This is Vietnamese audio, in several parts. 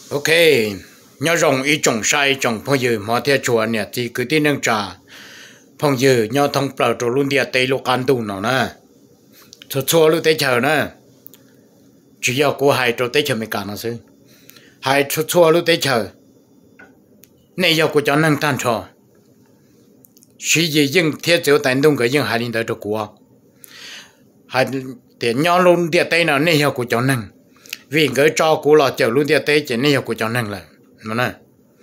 ok nhớ rồng ý trồng sai trồng phong dư mà theo chùa nè thì cứ tin nâng trà phong dư nhớ thông bảo trò luôn địa tây lục an tu nào nè cho chùa luôn tây chờ nè chỉ do cô hai trò tây chờ mới cả nó xứ hai cho chùa luôn tây chờ này do cô cho nâng tan trò chỉ gì nhưng thiết chiếu tận đông cái nhưng hai linh tới trò của hai tiền nhớ luôn địa tây nào này do cô cho nâng vì cái cho cô là chờ luôn địa tây chỉ này do cô cho nâng là mà nè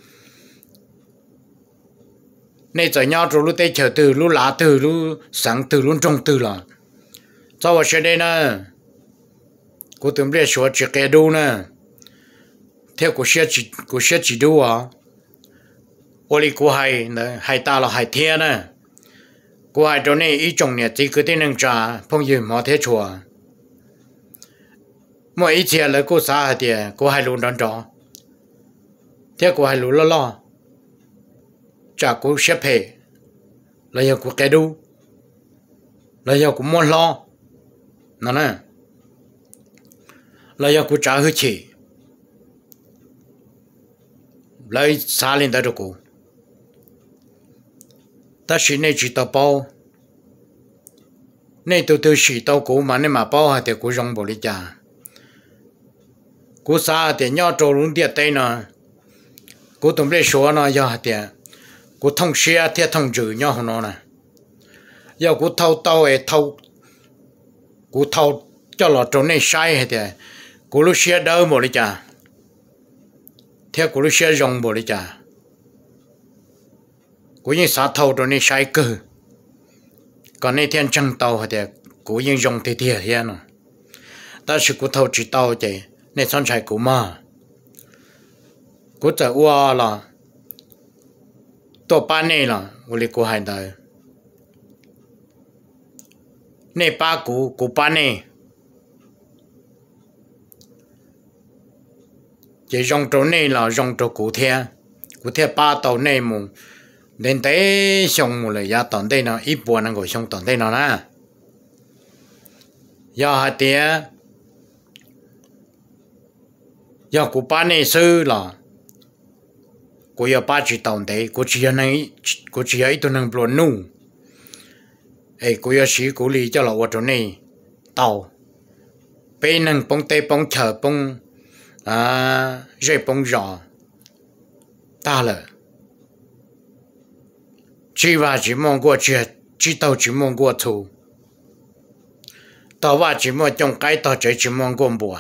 này giờ nhau rồi lúc tây chờ từ lúc lá từ lúc sáng từ lúc trông từ là cho vào xe đây nè cô tưởng biết số chỉ cái đâu nè theo cô xe chỉ đâu à ô li cô hay nè hay ta là hay thiên nè cô hay chỗ này ý trồng nè chỉ cứ tên nâng trà phong dư mà thế chùa mỗi ý chia là cô xã thì cô hay luôn đón trọ theo cô hay luôn lo chả cô xếp hệ là giờ cô cái đu là giờ cô muốn lo nó nè là giờ cô trả hơi chỉ lấy xa lên tới được cô ta chỉ nên chỉ tao bao nên từ chỉ tao cô mà nên mà bao hay thì cô rong bỏ đi trả cô xa thì nhau trâu luôn địa tây nè cô tụi biết số nó giờ thì cô thông xe thì thông chữ nhau không nó nè giờ cô thâu tao ấy thâu cô thâu cho lọ trâu này sai hay thì cô lúc xe đỡ bỏ đi trả theo cô lúc xe rong bỏ đi trả cô những xã thâu trâu này sai cơ còn này thiên trăng tàu hay thì cô những rong thì thế nó ta chỉ cô thâu chỉ tàu chứ này xong chạy cô mà cô chạy qua là tổ ba này là cô lấy cô hai đời này ba cô ba này chỉ rong trâu này là rong trâu cô theo ba tàu này mù đến tới xong mù là giá tận đây nó ít buồn nó ngồi xong tận đây nó nè giờ hai tía giờ cô ba này sư là cô giờ ba chỉ tận đây cô chỉ này cô chỉ ấy tôi năng buồn nu ấy cô giờ sĩ cô lý cho là ở chỗ này tàu bên năng bông tây bông chờ bông dây bông giò ta là chỉ và chỉ mong qua chỉ tàu chỉ mong qua thu tàu và chỉ mong trong cái tàu chỉ mong qua bùa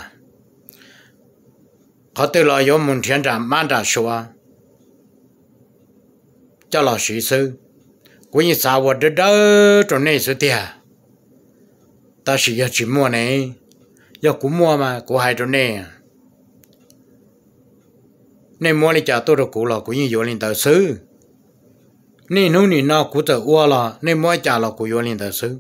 họ từ là có một thiên trạm mang ra số cho là sĩ sư của những xã hội đó trong này sự tiền ta chỉ mua này do cũng mua mà của hai trong này nên mua đi trả tôi được cũ là của những vô linh tờ sư nên nếu như nào của tờ ua là nên mua trả là của vô linh tờ sư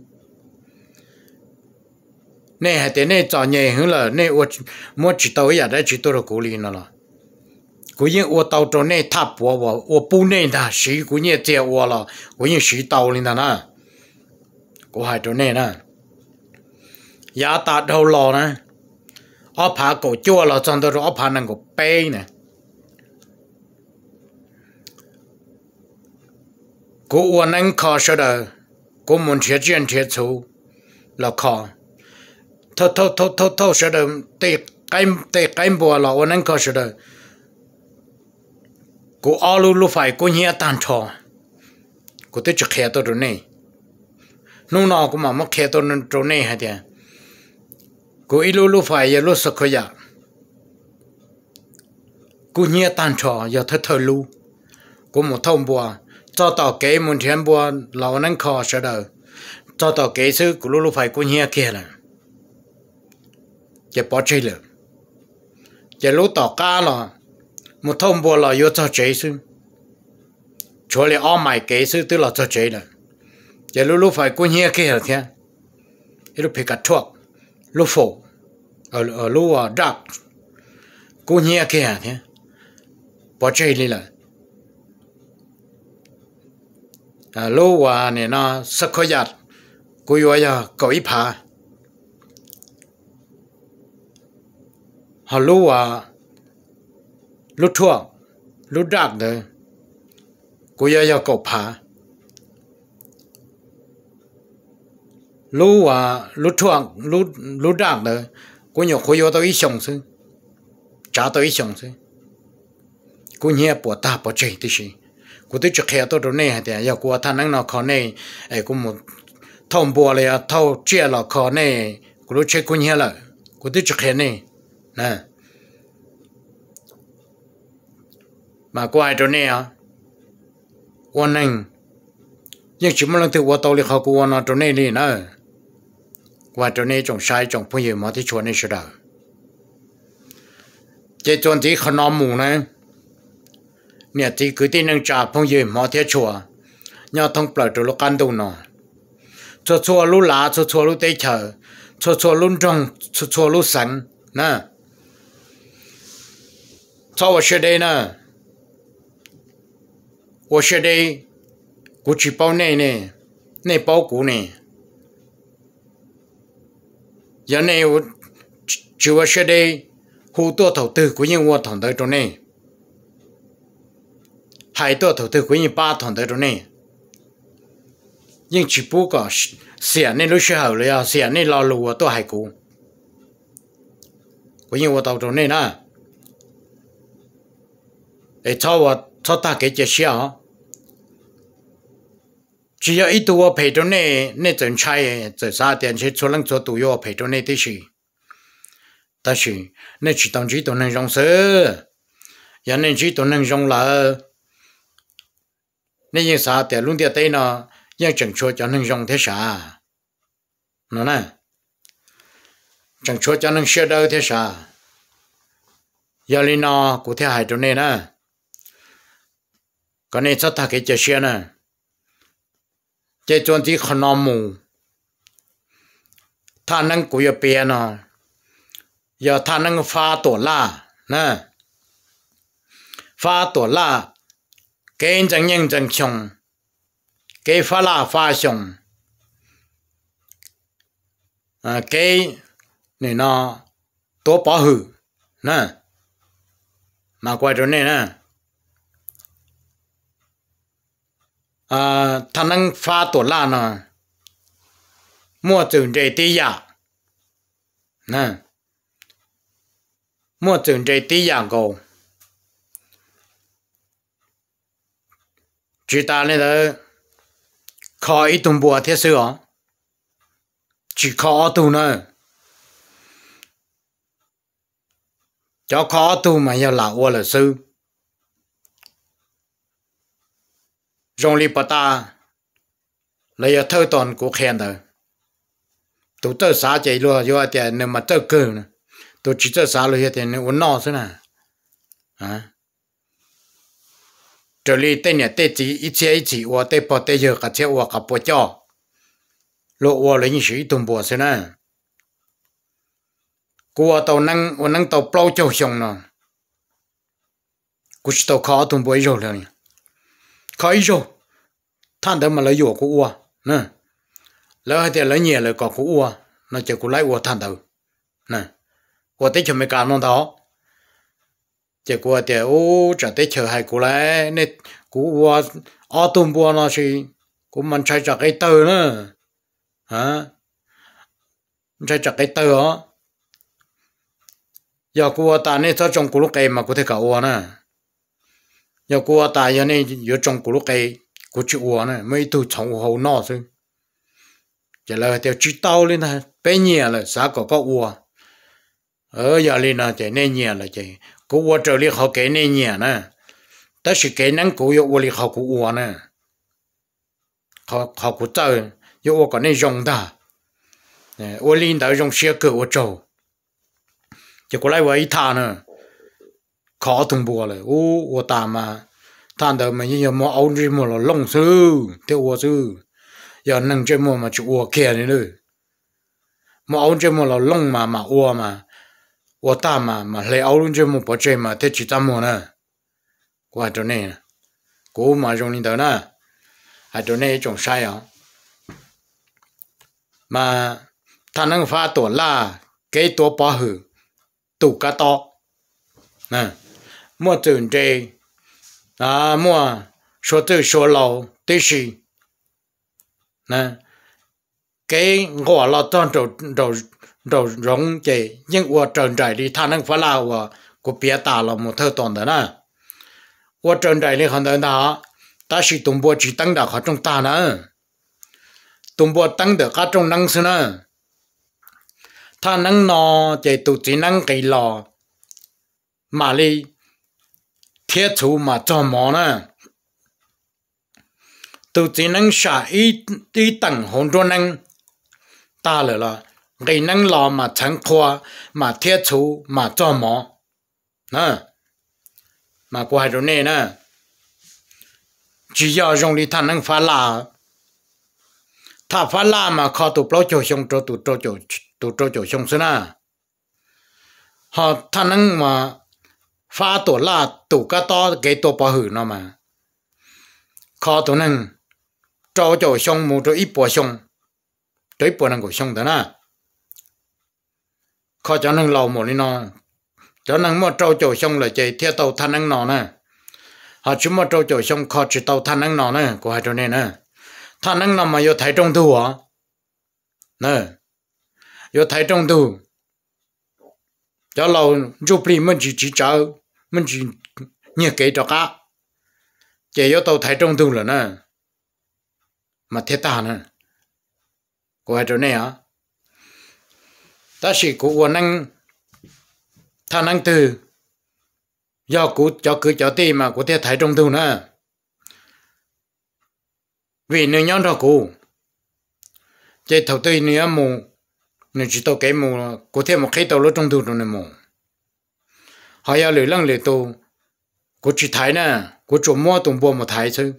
nên hai tên này chọn nhẹ hơn là nên mua chỉ tàu vậy đấy chỉ tôi được cũ liền là của những ua tàu trong này tháp ua bu này ta sĩ của những tiền ua là của những sĩ tàu liền nè của hai trong này nè giá ta đầu lò nè ở phá cổ chua là trong đó ở phá năng cổ bê nè cô uốn anh khó sợ đời cô muốn thiết chiến thiết thủ là khó thâu sợ đời tê cái bùa là uốn anh khó sợ đời cô alo lu phải cô nhẹ tan trò cô tới chụp khe tôi rồi này lúc nào cũng mà mất khe tôi rồi này hay thế cô ilu lu phải giờ lu sợ khó ya cô nhẹ tan trò giờ thơ lu cô một thông bùa cho tao kế muốn thiên bùa lão nâng khó sợ đời cho tao kế sư của lúc phải của nhẹ kia là chỉ bỏ chơi được chỉ lúc tao cá là một thông bùa là yêu cho chế sư cho lại ôm mày kế sư tức là cho chế là chỉ lúc phải của nhẹ kia là thế lúc phải cắt thuốc lúc phổ ở lúc đặc của nhẹ kia thế bỏ chơi đi là lô và này nó sắc khó giặt cô yêu ya có ít phá họ lô và lúc thuốc lúc đặc đấy cô yêu cậu phá lúc thuốc lúc đặc đấy cô nhiều cô yêu tao ít sống chứ trả tao ít sống chứ cô nhẹ bỏ ta bỏ chạy thì gì cô tôi chụp hết tôi rồi này thì giờ cô thằng năng nào khó này ấy cô một thông bùa này thâu chia là khó này cô lúc chơi cô nhẹ là cô tôi chụp hết này nè mà cô ai rồi này à cô năng nhưng chỉ muốn lần thứ cô tao đi học cô nó rồi này đi nè cô ai rồi này trồng sai trồng phong yêu mà thì chuẩn này sẽ đâu cái chuyện gì khó nói mù này nè thì cứ tin năng trả phong yêu mà thì chuẩn nhau thông bờ từ lúc ăn đâu nọ cho cho lúc lá cho cho lúc tây chờ cho lúc trồng cho lúc sáng nè cho我学的呢我学的我去包内呢内包谷呢giờ này chỉ我学的好多投资của những我投资trong này hai多投资của những ba投资trong này nhưng chỉ bố có xẻ nên lúc sau rồi xẻ nên lo lùa tôi hay cũ của những tôi trong này nè để cho ta cái chuyện xíu chỉ có ít tuổi陪trong này nên chân trái giờ sao tiền chỉ cho lần cho tuổi yo陪trong này thì gì但是那只当只都能用手人能只都能用了那有啥的弄点对呢要正确就能用的啥喏呢正确就能学到的啥要你呢古天海中内呢个你做他给这些呢这种的很难木他能古要变呢要他能发多啦呢发多啦给真人真穷给发啦发穷给你呢多保护呢mà quay trở này nè thằng năng pha tổ la nè mua trường dây tí giả nè mua trường dây tí giả cầu chỉ ta này đó khó ít tung bùa thế sửa chỉ khó tu nữa cho khó tu mà giờ là ô là sư rong li bata là giờ thơ toàn của khen rồi tụ tơ xá chạy luôn do tiền nếu mà tơ cơ nữa tụ chỉ tơ xá luôn tiền nếu uốn nọ thế nào à trở li tên nhà tên chỉ ít chỉ và tên bỏ tên giờ cả chế và cả bỏ cho lộ và lấy những sự tung bùa thế nào cô tàu năng tàu plau châu xong nè cô chỉ tàu khó tung bùa rồi rồi khó rồi than đó mà lấy dùa của ua nè lấy thì lấy nhiều là còn của ua nó chỉ cô lấy ua than đầu nè cô tới chờ mấy cái nó đó chỉ cô thì ô trả tới chờ hai cô lấy nên cô ua ở tung bùa nó thì cô mình chạy chặt cái tơ nữa hả chạy chặt cái tơ á giờ cô ta nên cho trong cô lúc cây mà có thể cả ua nè giờ cô ta giờ này giờ trong cô lúc cây cô chịu ua nè mấy tu trồng hậu nọ chứ giờ là theo chỉ tao lên nè bé nhẹ là xã có ua ở giờ lên là chạy nên nhẹ là chạy cô ua trở đi họ cái nên nhẹ nè tất sự cái năng cô yêu ua đi họ cô ua nè họ cô chơi yêu ua có nên dùng ta ua lên đó dùng xe cửa ua trâu chỉ có lại vậy thà nữa khó tung bùaเลยô ta mà thằng đó mà như mà ông đi mà là lông sư theo ô sư giờ nâng trên mà chịu ô kia này nữa mà ông trên mà là lông mà ô mà ô ta mà lấy ông trên mà bỏ trên mà thế chỉ ta mà nè qua chỗ này cố mà dùng đi đó nè ở chỗ này trồng sai à mà thằng năng pha tổ la cái tổ bỏ hử tụ cá to nè mua tưởng trề mua số từ số lầu tí xì nè cái ngõ là toàn đầu rong chế nhưng qua trần trải đi thằng năng phải là của bia ta là một thơ toàn đó nè qua trần trải đi hắn đó ta chỉ tung bộ chỉ tăng được ở trong ta nè tung bộ tăng được ở trong năng xưa nè thằng năng nó chế tụ chỉ năng cái lò mà đi thiết chủ mà cho mỏ nè tụ chỉ năng xả ý tầng hồn cho năng ta là cái năng lò mà thành khoa mà thiết chủ mà cho mỏ nè mà qua hai chỗ này nè chỉ do dùng đi thằng năng phá la thà phá la mà khó tụ bao chỗ xong cho tụ chỗ xong xí nè họ thằng năng mà phá tổ la tụ cá to cái tổ bảo hử nó mà khó tụ năng cho chỗ xong một chỗ ít bỏ xong tới bỏ năng của xong đó nè khó cho năng lầu một đi nó cho năng mà trâu chỗ xong là chạy theo tàu thằng năng nó nè họ chúng mà trâu chỗ xong khó chỉ tàu thằng năng nó nè của hai chỗ này nè thằng năng nó mà vô thấy trong thu hả nè vô thấy trong thu cho lâu giúp đi mình chỉ chờ mình chỉ nhớ kỹ cho cả chỉ vô tàu thấy trong thu là nè mà thế ta nè của hai chỗ này hả ta chỉ của năng thằng năng từ do cụ cho cứ cho ti mà của thế thấy trong thu nè vì nếu nhon đó cụ chỉ thầu tư nếu mù nếu chỉ tao cái mù của thế một cái tàu lúa trong thu rồi này mù họ要lười lăng lười tu của chỉ thấy nè của chủ mua tụng bùa một thấy chứ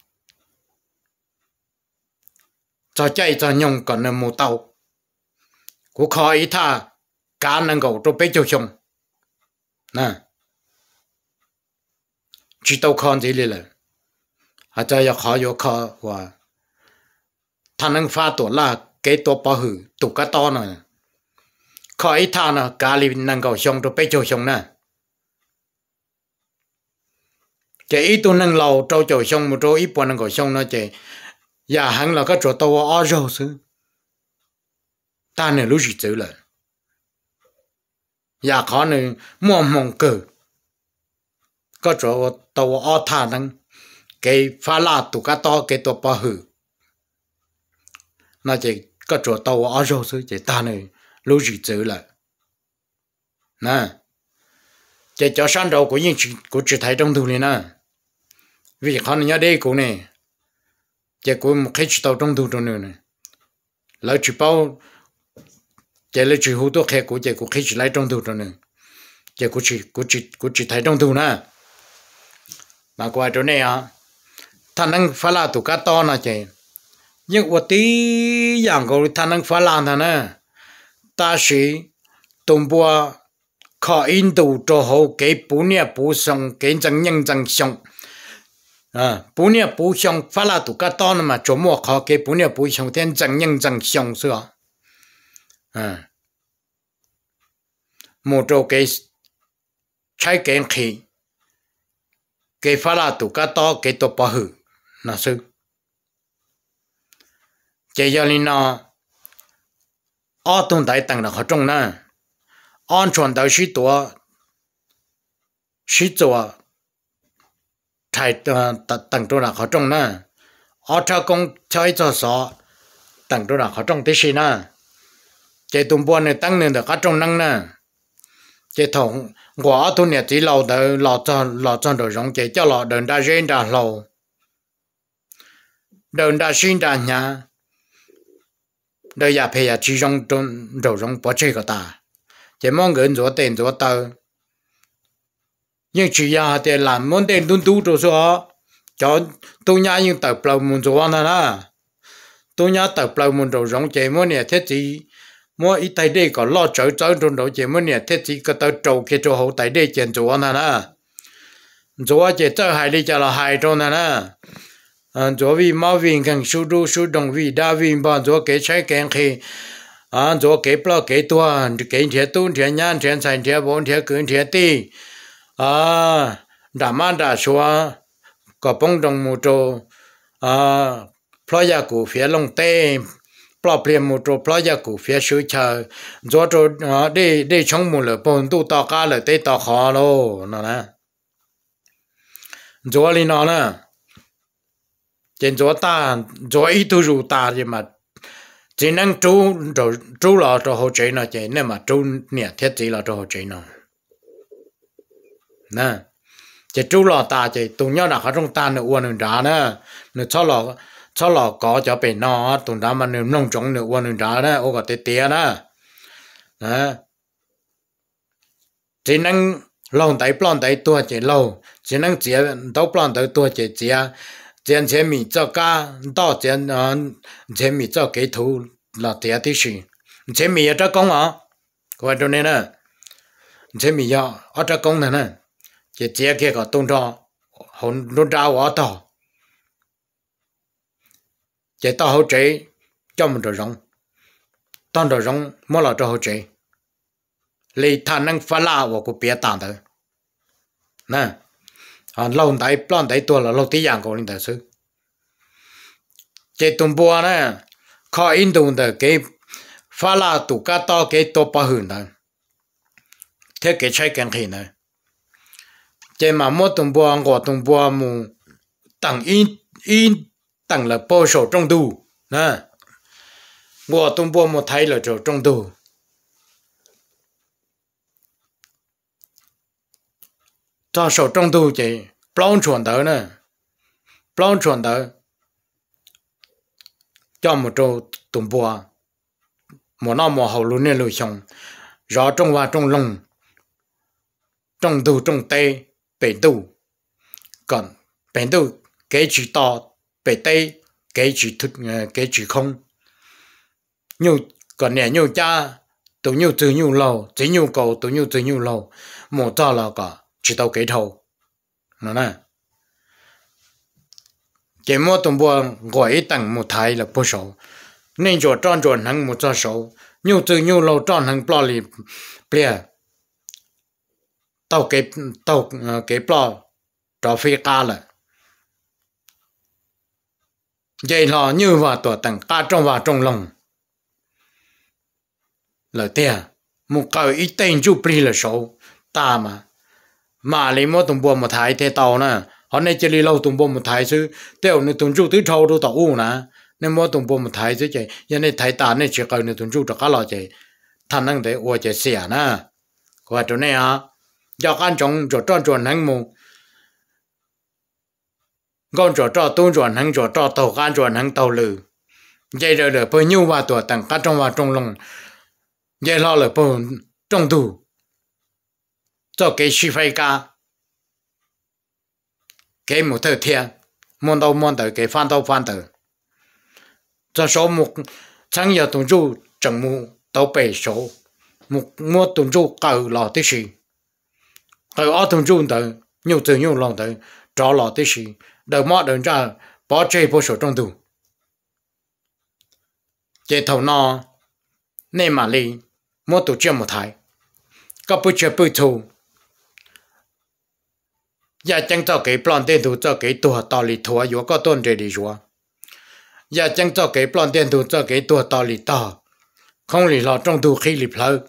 cho chạy cho nhung còn là một tàu của khó ý tha cá năng cầu cho bé châu sông nè chỉ tàu con gì liền họ cho ya khó yo khó và thằng năng pha tổ là cái tổ bảo hử tụ cá to này khó ý tha nè cá li năng cầu sông cho bé châu sông nè chỉ ít tu năng lầu trâu châu sông một trâu ít bọn năng cầu sông nó chỉ nhà hàng là cái chỗ tàu ở rồi chứ ta này lúc gì chữ là nhà khó này mua mong cờ cái chỗ tàu ở thà năng cái pha la tụ cá to cái tổ bảo hử nó chỉ cái chỗ tàu ở rồi chứ chỉ ta này lúc gì chữ là nè chỉ cho sáng đầu của những của chỉ thấy trong thu này nè vì khó nhớ đây của này chỉ của một cái tàu trong thu trong này lấy chỉ bao chỉ lấy chỉ hút thuốc của chỉ của cái chỉ lấy trong thu trong này chỉ của chỉ thấy trong thu nè mà qua chỗ này à thằng năng phá la tụ cá to nè chỉ nhưng mà tí dạng của thằng năng phá la nè ta chỉ tung bùa khó in tụ cho hậu cái bố nia bố xong cái chân nhân chân xong bố nia bố xong phá la tụ cá to mà chỗ mua khó cái bố nia bố xong thiên chân nhân chân xong xưa một chỗ cái trái cái khí cái phá la tụ cá to cái tổ bảo hử là sư chỉ cho nên nó ở trong đại tầng là họ trong nè an toàn到许多才等着了好重呢，而他讲才做啥等着了好重的是呢，这东坡呢当年的好重能呢，这同我同年纪老的老张的容这叫老人家人家老，人家新家呢，人家培养其中中肉容不这个大。chỉ mong người做tiền做tờ nhưng chỉ là để làm món tiền tuân tu rồi sao cho tôi nhá nhưng tập lâu muốn做那啦tôi nhá tập lâu muốn rồi giống chỉ món này thế gì mỗi ít tay đây có lo trở trong đó chỉ món này thế gì có tờ trâu kia cho hậu tay đây chuyện做那啦做chỉ tờ hai đi cho là hai trong那啦做vì mau vì càng su động vì đa vì bao做cái trái càng khi做给不了给多，给天东天阳天三天风天更天地， đã mang đã xóa có bông trong một chỗ playa cụ phía lông tê plọ plem một chỗ playa cụ phía suối chờ gió chỗ đi trong một lửa bồn tu tao cá lửa tê tao khó lô nó nè gió li nó nè trên gió ít tu rủ ta thì mà chỉ năng chú là cho hỗ trợ nó chỉ nên mà chú nè thiết chỉ là cho hỗ trợ nó nè chỉ chú là ta chỉ tụi nhau đã có trong ta nữa uốn nữa đá nè nữa cho là có cho bên nó tụi nó mà nữa nông trồng nữa uốn nữa đá nè ô có tê tê nè nè chỉ năng lòng tay plan tay tua chỉ lâu chỉ năng chỉ đâu plan tay tua chỉ tiền钱米做cá到钱米做给图là tiền tí gì钱米ở công à coi cho nên nè钱米ở công này nè chỉ kia có tôn cho hồn tôn trao ở to chỉ to hỗ trợ cho một đồ rong toàn đồ rong mỗi là cho hỗ trợ lấy thằng năng phá la của bia tàng đó nè lâu tay plan tay tua là lâu tí dạng của linh đại sư chế tung bùa nè khó in tung được cái phá la tụ cá to cái to bao hưởng đó thế cái trái càng khi này chế mà mua tung bùa ngõ tung bùa mu tặng in tặng là bao số trong đủ nè ngõ tung bùa một thay là chỗ trong đủ cho số trong đủ chế plong chuẩn đó nè plong chuẩn đó cho một chỗ tung bùa một năm một hậu luôn nên lùi xong rõ trong hoa trong lông trong đủ trong tây bể đủ còn bể đủ cái chữ to bể tây cái chữ không nhiều còn nè nhiều cha tụi nhiều từ nhiều lâu chỉ nhiều cầu tụi nhiều từ nhiều lâu một cho là cả chỉ tao cái thầu nó nè cái mua tụi bùa gọi tặng một thái là bố số nên cho tròn hàng một cho số nhiều từ nhiều lâu tròn hàng plò lì bia tao cái plò cho phi ca là vậy là như vào tuổi tặng ca trong vào trong lòng là tiền một cái ít tiền chụp đi là số ta mà lấy mua tụi bùa một thái thế tàu nè họ này chỉ lâu tụi bùa một thái chứ tiêu này tụi chú tứ thâu đâu tàu u nè nên mua tụi bùa một thái chứ vậy giờ này thái ta này chỉ cần này tụi chú cho cá lò vậy thằng năng để uo chỉ xỉa nè qua chỗ này do ăn trong chỗ tròn hàng mù con chỗ tôn tròn hàng chỗ tàu gan tròn hàng tàu lử vậy rồi được bao nhiêu vào tuổi tặng cá trong vào trong lòng vậy lo là bao trong tù cho cái suy phai ca cái một thời thiên môn đầu cái phan đầu cho số một sáng giờ tuần chu chẳng mu tàu bể số một mua tuần chu cầu lò tí gì cầu ở tuần chu tới nhiều từ nhiều lòng tới cho lò tí gì đầu mót đầu ra bỏ chơi bộ số trong tù chế thầu no nên mà đi mua tổ chức một thái có bữa chơi bữa thù giờ chẳng cho cái plan tiền thủ cho cái tuổi tao lì thua yếu có tôn để đi rồi giờ chẳng cho cái plan tiền thủ cho cái tuổi tao lì tao không lì lọt trong thủ khi lì phơi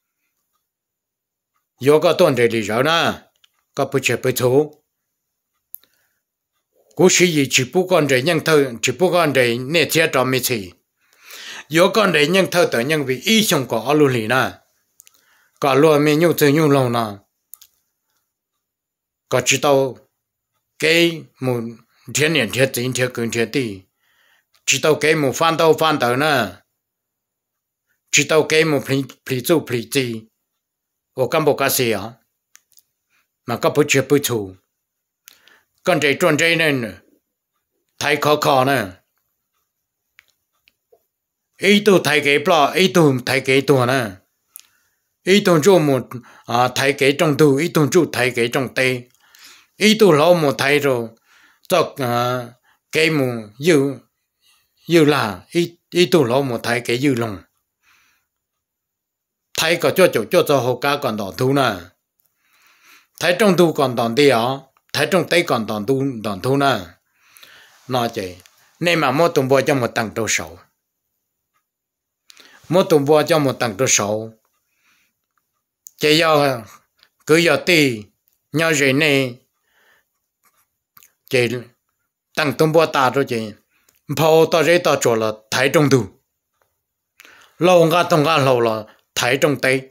yếu có tôn để đi rồi nè có bữa chơi bữa thù cú sĩ gì chỉ bố con để nhân thơ chỉ bố con để nè chia cho mấy gì yếu con để nhân thơ tới nhân vì ý trong có luôn lì nè có luôn mình nhiều từ nhiều lâu nè có chỉ tao cái một thiên nhiên thiên tính thiên cường thiên地chỉ tao cái một phan đầu nè chỉ tao cái một pli gì ở căn bộ cái gì à mà có bữa chơi bữa thù con trai tròn trai nên thay khó nè ý tu thay cái blo ý tu thay cái tua nè ý tu cho một thay cái trong tu ý tu cho thay cái trong tây ý tu lâu một thay rồi cho cái một dư là ý tu lâu một thay cái dư lòng thay có cho chỗ cho hồ cá còn đỏ thú nè thái trong tu còn toàn đi ó thái trong tây còn toàn thu nè nó chỉ nên mà mua tụng bùa cho một tầng đồ sầu mua tụng bùa cho một tầng đồ sầu chỉ do cứ giờ ti nhau gì này chỉ tầng tụng bùa ta rồi chỉ phao ta rồi ta cho là thái trong tu lâu nga tông nga lâu là thái trong tây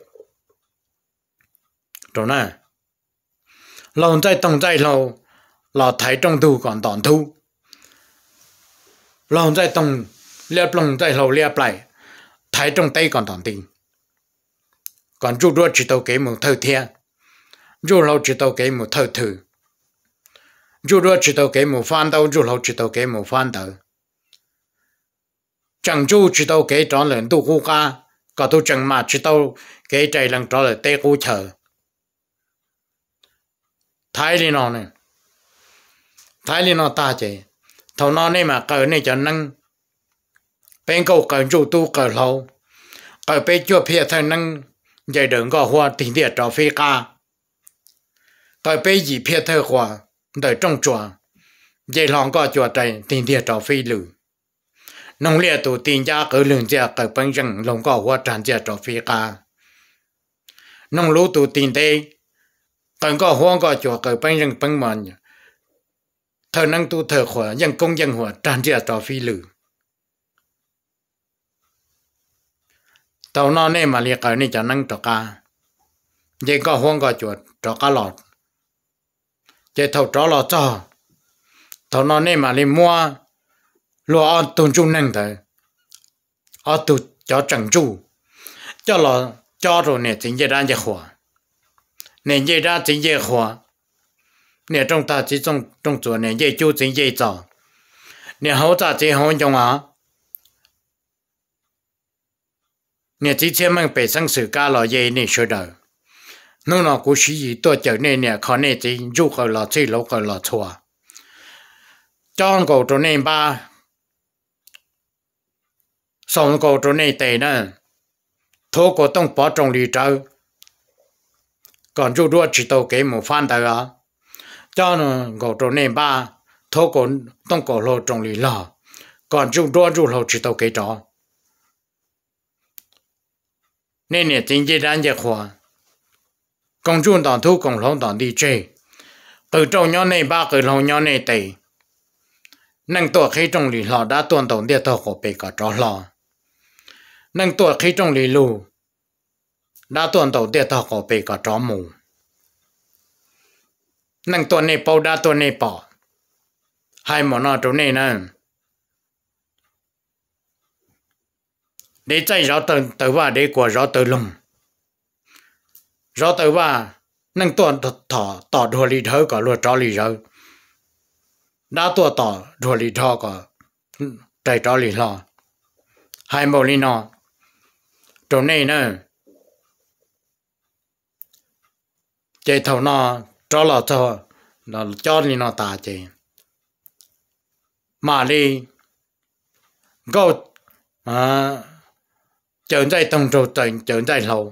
rồi nè lâu在tông在lâu là thái trong tu còn toàn thu lâu在tông liệp lông在lâu liệp lại thái trong tây còn toàn tình còn chú đua chỉ tàu kế một thơ thiên chú lâu chỉ tàu kế một thơ thử chú đua chỉ tàu kế một phan đâu chú lâu chỉ tàu kế một phan đâu chẳng chú chỉ tàu kế tròn lần tu khu ca có tu chẳng mà chỉ tàu kế chạy lần tròn lần tê khu chờ thái đi nó này thái đi nó ta chỉ thầu nó này mà cờ này cho năng bên cầu cờ chú tu cờ lâu cờ bên chúa phía thay năng dạy đường có hoa tình tiết cho phi ca cờ bên gì phía thay hoa đời trong chùa dạy lòng có chùa trời tình tiết cho phi lử nông liệt tụ tiền gia cờ lường gia cờ bên rừng lòng có hoa tràn gia cho phi ca nông lũ tụ tiền tê cờ có hoa có chùa cờ bên rừng bên mòn thờ năng tu thờ khỏe dân công dân hòa tràn gia cho phi lử tàu nó này mà liệt cờ này cho năng trọ ca vậy có hoang có chuột trọ cá lọt vậy thầu trọ lọt cho tàu nó này mà liệt mua lúa ăn tuần trung năng thôi ăn tu cho chẳng chu cho lọ cho rồi nè chính ra cho hòa nè dây ra chính dây hòa nè trong ta chỉ trong chỗ nè dây chu chính dây cho nè hậu ta chỉ hậu trong á nè chỉ xem mình bị sang sự ca lò dây nè sửa đời nó cũng chỉ gì tôi chờ nè khó nè chỉ du khỏi lò chỉ lâu khỏi lò chùa cho cầu chỗ nè ba xong cầu chỗ nè tệ nè thô cổ tông bỏ trong lì trâu còn du đua chỉ tàu kế một phan đời á cho nó cầu chỗ nè ba thô cổ tông cổ lô trong lì lò còn du đua lô chỉ tàu kế trò nên nè chính trị đánh giá khoa công chúng toàn thu công lòng toàn đi chơi từ trong nhóm này ba cái lòng nhóm này tệ năng tuổi khi trong lì lò đã tuần tổng địa thọ của bề cả trò lò năng tuổi khi trong lì lù đã tuần tổng địa thọ của bề cả trò mù năng tuổi này bao đã tuổi này bỏ hai món nó chỗ này nè để chạy rõ từ và để của rõ từ lùng rõ từ và năng tuần thọ tỏ đùa lì thơ có luật cho lì rồi đã tua tỏ đùa lì thọ có chạy cho lì lò hai màu lì nọ chỗ này nè chạy thầu nọ cho lò cho lì nọ ta chạy mà lì gâu chợn dây tông trâu chợn dây lâu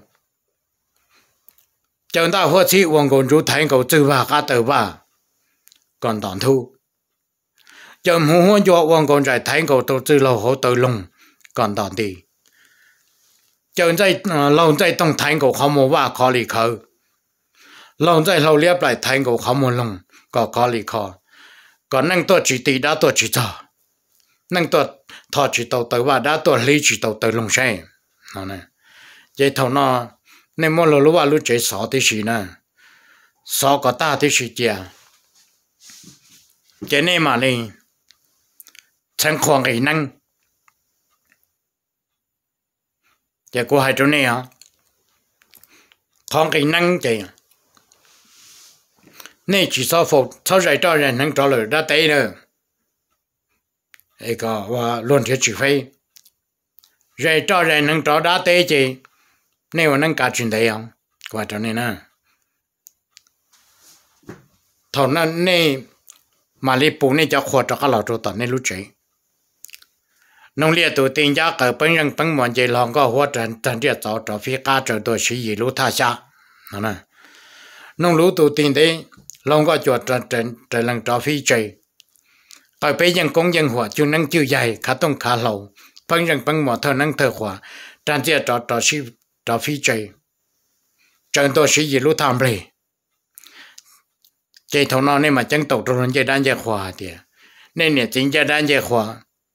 chợn ta hoa sĩ hoàng còn chú thành cầu tư và cá tử và còn toàn thu chợn hú hoa cho hoàng còn giải thành cầu tổ tư lâu hỗ tự lùng còn toàn đi chợn dây lâu dây tông thành cầu không mua và khó lì khờ lâu dây lâu liếp lại thành cầu không mua lùng có lì khó còn năng tôi chỉ tỷ đã tôi chỉ cho năng tôi thọ chỉ tàu tới và đã tôi lý chỉ tàu tới lùng xe nó nè vậy thầu nó nên mua lúa và lúa chế sọ thì gì nè sọ có ta thì gì chè cái này mà đi chẳng khoảng cái năng cái của hai chỗ này hả khoảng cái năng chị nên chỉ sao phục sau này cho人能找了đã tới nữa cái và luôn thiết chỉ phải rồi cho人能找đã tới chị nếu mà能cả chuyện đấy không qua cho nên nè thằng nó này mà đi bù này cho khoa cho các lão cho tận này lúc chơi nông liệt tụ tiền giá cỡ bên rừng bên mòn dây lòng có hoa trần trần địa cháu cho phía cá trở tôi sử dụng lúc tha xa nó nè nông lũ tụ tiền đấy lòng có chuột trở lần trò phi chơi tại bây giờ công dân hòa chú năng chưa dài khá tông khá lâu bằng rằng bằng mỏ thơ năng thơ hòa tràn chia trò phi chơi trận tôi sĩ gì lũ tham rì chơi thầu nó nên mà chẳng tộc trong chơi đan chơi hòa thì nên là chính chơi đan chơi hòa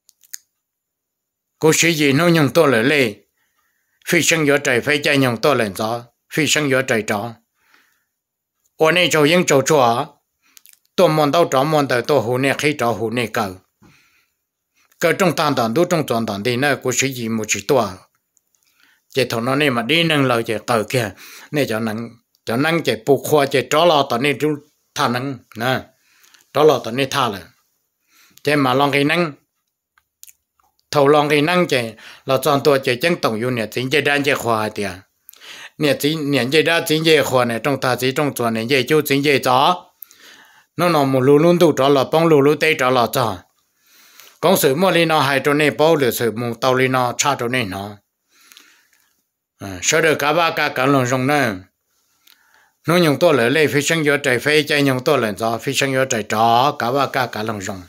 cô sĩ gì nó nhung tôi lại lê phi sinh gió trời phải chơi nhung tôi lên gió phi sinh gió trời trò ở đây châu yên châu chùa tôi muốn đâu trò muốn tới tôi hồ này khi trò hồ này cầu cái trong tan tàn đu trong toàn tàn thì nơi cô sĩ gì một chỉ tua chỉ thằng nó này mà đi nâng lời chỉ cầu kia này cho năng chỉ buộc khoa chỉ trò lo tao này chúng tha năng nè trò lo tao này tha là chỉ mà lòng cái năng thầu lòng cái năng chỉ là chọn tôi chỉ chẳng tổng yêu nè chính chỉ đan chỉ khoa thì nè chỉ đa chính chỉ khoa này trong ta chỉ trong chuẩn này chỉ chú chính chỉ chó nó một lú luôn tu trò là bông lú tây trò là chó công sự mua li nó hai chỗ này bao được sự mua tàu li nó cha chỗ này nó sau đó cả ba cả lòng rồng nữa nó dùng tôi lấy lấy phi sinh gió trời phi chạy dùng tôi lên gió phi sinh gió trời trò cả ba cả lòng rồng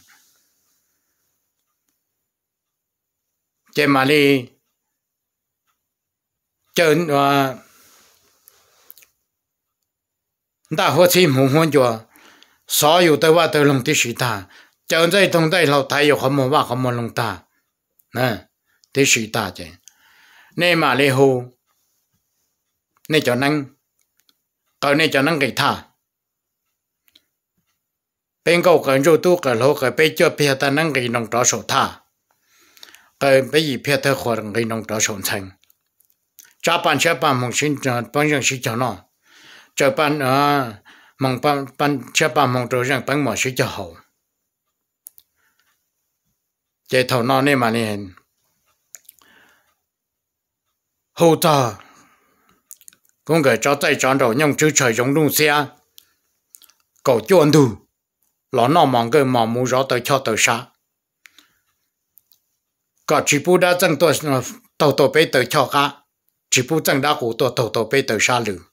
chạy mà đi chơi đã hoa chi mù hoa chùa sở hữu tớiว่าtới lòng tí sĩ ta chơi dây thông dây lâu thái yêu không mua không mua lòng ta nè tí sĩ ta chứ nên mà đi hồ nên cho năng cái này cho năng cái thà bên cầu cái rồi tu cái lô cái bên cho phía ta năng cái nông trọ sổ thà cái bây giờ phía ta khỏi cái nông trọ sổ thành cha bạn cha bạn mong xin bạn rằng xin cho nó cho bạn mong bạn cha bạn mong cho rằng bạn mong xin cho hậu cái thầu nó này mà này hậu ta cũng cái cho tay chọn đầu nhung chữ trời giống luôn xe cầu chuồn đủ nó mong cái mà mua rõ tới cho tới xa có chỉ bu đã chẳng tôi tàu bê tới cho cả chỉ bu chẳng đã của tôi tàu bê tới xa lử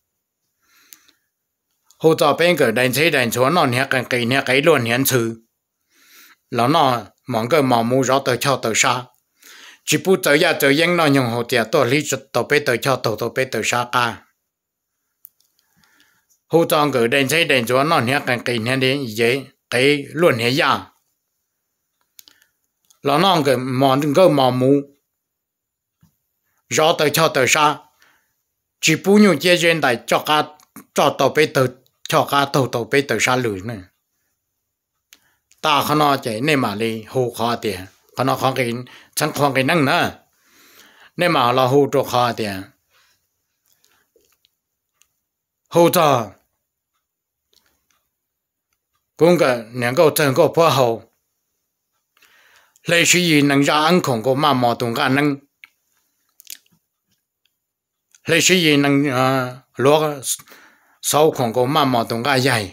hỗ trợ bên cái đánh xe đánh số nó nhẹ cái luôn hiện sự nó mong cái mà mua rõ tới cho tới xa chỉ bu tới giờ tới yên nó nhung hỗ trợ tôi lý tàu bê tới cho tàu bê tới xa cả hỗ trợ cái đánh xe đánh số nó nhẹ cái đến vậy cái luôn hiện ra nó cái mà mua rõ tới cho tới xa chỉ bu nhung chế trên đại cho cả cho tàu bê tới cho cả tàu bê tới xa lử nữa ta không nói chạy nên mà đi hồ khó tiền không nói khó cái chẳng khó cái năng nữa nên mà là hồ cho khó tiền hồ cho cũng cái những cái chân cái phá hậu lấy suy nghĩ năng ra ăn không có mà mò tung cái năng lấy suy nghĩ năng lúa sau không có mà mò tung cái dày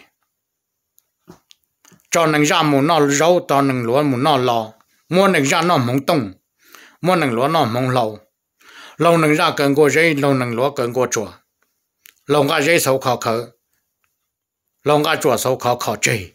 cho năng ra muốn nó rau cho năng lúa muốn nó lò mua năng ra nó mông tung mua năng lúa nó mông lầu lâu năng ra cần qua dây lâu năng lúa cần qua chùa lâu cái dây sâu khó khở lâu cái chùa sâu khó chì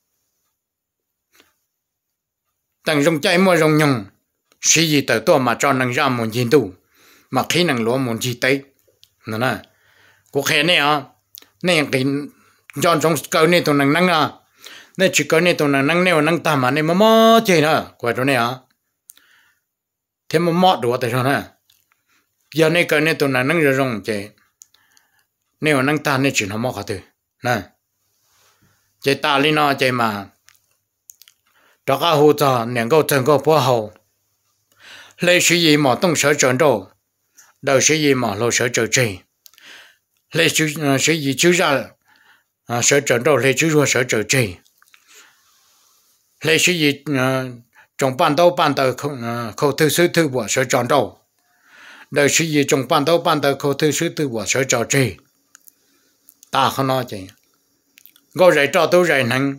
tầng dùng chạy mua dùng nhung xí gì tới tôi mà cho năng ra muốn gì đủ mà khi năng lúa muốn gì tới nữa nè cuộc hè này à này cái cho trong cầu này tôi năng à nên chỉ cầu này tôi năng nêu năng ta mà này mà mò chơi nữa quay chỗ này à thế mà mò đủ tại sao nè giờ này cầu này tôi năng rồi dùng chơi nêu năng ta này chỉ nó mò cả từ nè chơi ta lên nó chơi mà đó cả hồ cho những câu chân câu phá hậu lấy suy gì mà tung sở trận đồ đầu suy gì mà lô sở trận chơi lấy suy gì chú ra sở trận đồ lấy chú ra sở trận chơi lấy suy gì trong ban đầu khâu thứ sư thứ bộ sở trận đồ đầu suy gì trong ban đầu khâu thứ sư thứ bộ sở trận chơi ta không nói gì gọi giải cho tôi giải năng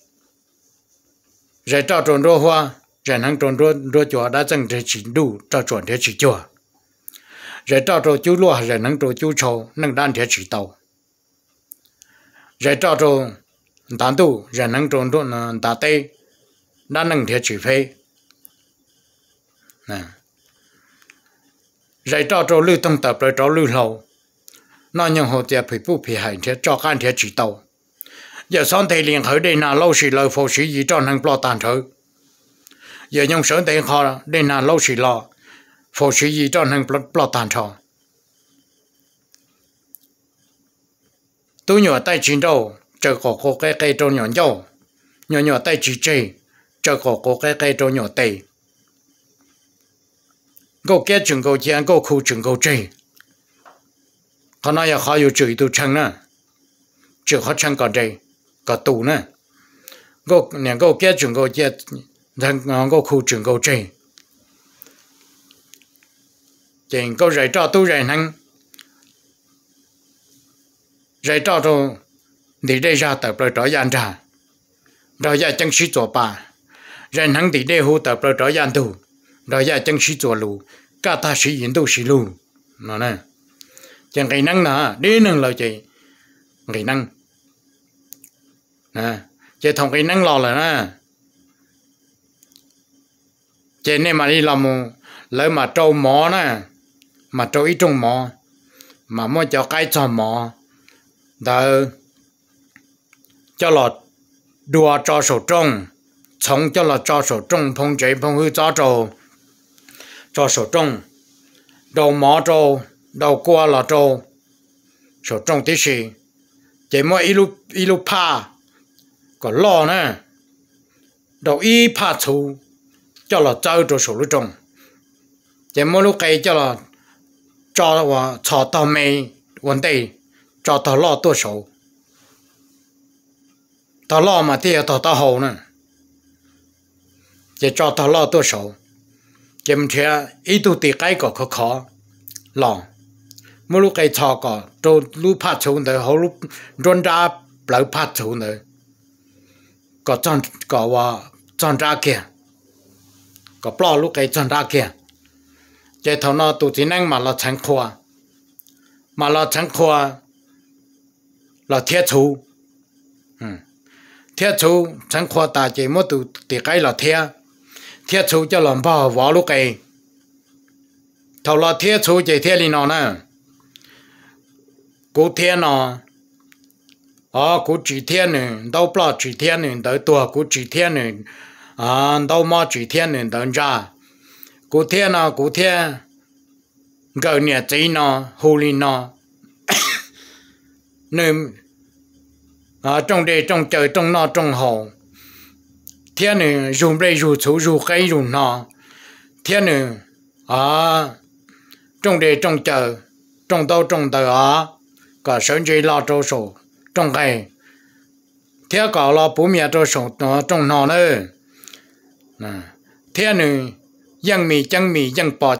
giải cho tròn đô hoa giải năng tròn đô chùa đã chẳng thể chỉ đủ cho chuẩn thể chỉ chùa giải cho trò chú lúa giải năng trò chú trâu năng đan thể chỉ tàu rồi cho cho tán tu rồi năng trốn trốn ta tây đã năng thiệt chỉ phê nè rồi cho lưu thông tập rồi cho lưu lâu nó nhận hồ tiệp phải phụ phải hành thiệt cho can thiệt chỉ tàu giờ sáng thì liền khởi đây là lâu xì lời phổ sĩ gì cho năng lo tàn thở giờ nhung sớm thì họ đây là lâu xì lo phổ sĩ gì cho năng lo tàn thở tôi nhỏ tay chín đâu chờ có cái cây trâu nhỏ dâu nhỏ tay chỉ chơi chờ có cái trâu nhỏ tây go kết chừng go chén go khu chừng go chơi còn nói họ yêu chửi tu chân nè chửi họ chân còn chơi có tù nè go kết chừng go chén thằng go khu chừng go chơi chừng go rải cho tu rải năng rải cho tu đi đây ra tập rồi trở gian ra rồi ra chân sĩ tổ bà rải năng đi đây hú tập rồi trở gian tu rồi ra chân sĩ tổ lù cả ta sĩ yên tu sĩ lù nó nè chẳng cái năng nè đi năng lời chị cái năng nè chị thông cái năng lò là nè chị nên mà đi làm lấy mà trâu mỏ nè mà trâu ít trong mỏ mà mua cho cái cho mỏ đỡ cho lọt đùa cho sổ trông sống cho lọt cho sổ trông phong chế phong hư cho sổ trông đầu mỏ trâu đầu qua là trâu sổ trông tí xì chỉ mua ilu pa có lo nè đầu y pa chú cho là trâu cho sổ lưu trông chỉ mua lúc cây cho là cho là cho tao mày vấn đề cho tao lo tôi sổ tao lo mà thì tao hậu nè chỉ cho tao lo tôi sổ chỉ mình thấy ít tu tí cái có khó lo mỗi lúc cái thọ có cho lúc phát xuống nữa hậu lúc run ra lại phát xuống nữa có chọn cóว่าchọn ra kia có bỏ lúc cái chọn ra kia cái thằng nó tụi tí năng mà là chẳng khoa là thiết chú chẳng khoa ta chỉ mỗi tụi tí cái là thiết chú cho làm bao vào lúc cái thầu là thiết chú chỉ thiết đi nó nè cú thiên nó cú chỉ thiên này đâu bỏ chỉ thiên này đỡ tua cú chỉ thiên này đâu mà chỉ thiên này đỡ ra cú thiên gỡ nhà chỉ nó hồ ly nó nên trong đây trong trời trong nó trong hồ thiên này dùng đây dùng chú dùng cây dùng nó thiên này trong đây trong trời trong đâu trong đời cả sơn chơi lo trâu sổ trong cái thế cả lo bố mẹ trâu sổ nó trong nó nữa thế này ยังมีจังมียังปอ